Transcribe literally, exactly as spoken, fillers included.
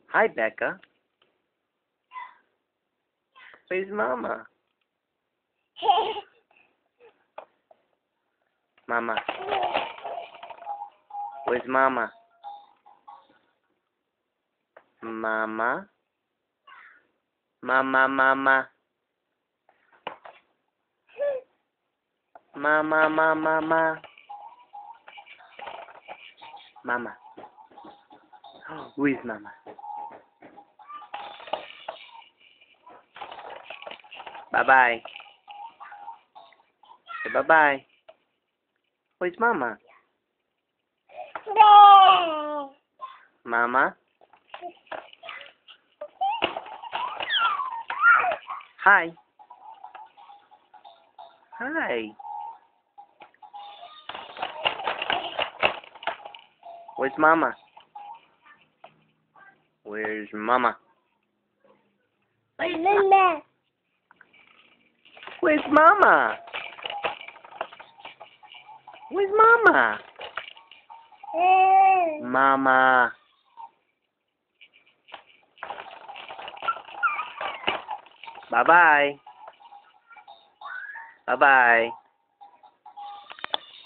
Hi, Becca. Where's Mama? Mama. Where's Mama? Mama. Mama, Mama. Mama, Mama, Mama. Mama. Who is Mama? Bye-bye. Say bye-bye. Where's Mama? Mama? Hi. Hi. Where's Mama? Where's Mama? Mama. Where's Mama? Where's Mama? Mama. Bye-bye. Bye-bye.